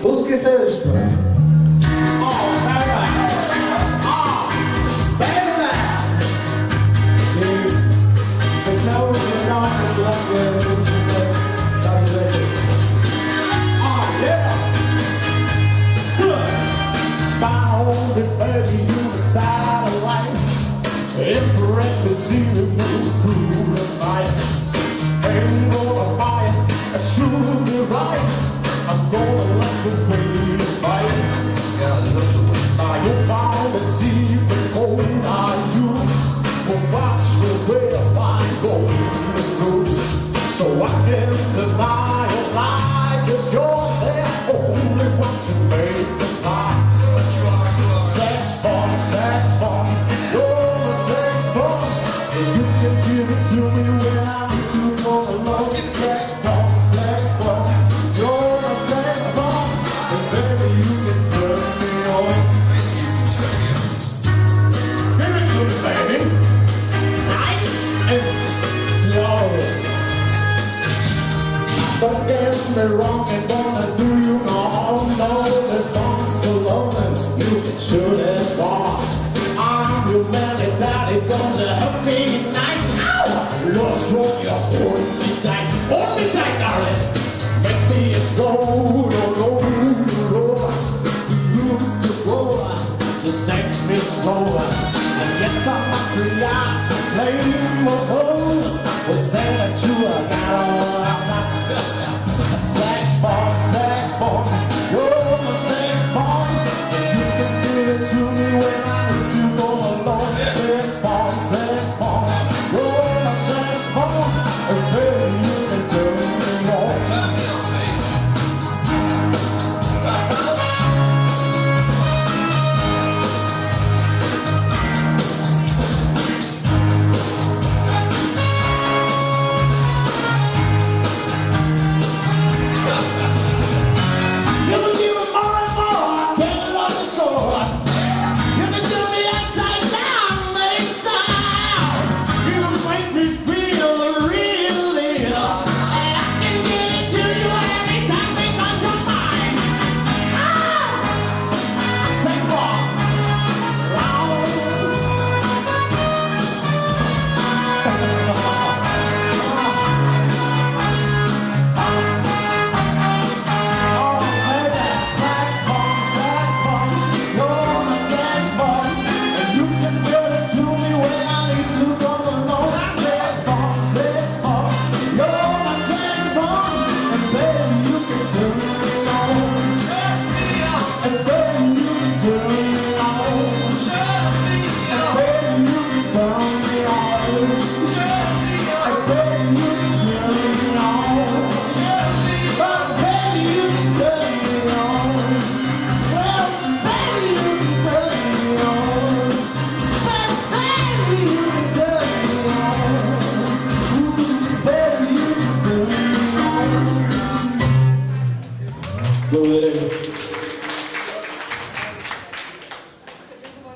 Música следващата. Infrared see the moon through the night. Ain't gonna buy it, should be right. I'm gonna let the pain fight. You found a secret home I use. Well, watch the way I'm going to go. So I can deny a lie, 'cause you're the only one to make the lie. Sex bomb, you're the sex bomb. You can give it to me when I'm too far alone. Sex bomb, you're the sex bomb. And baby, you can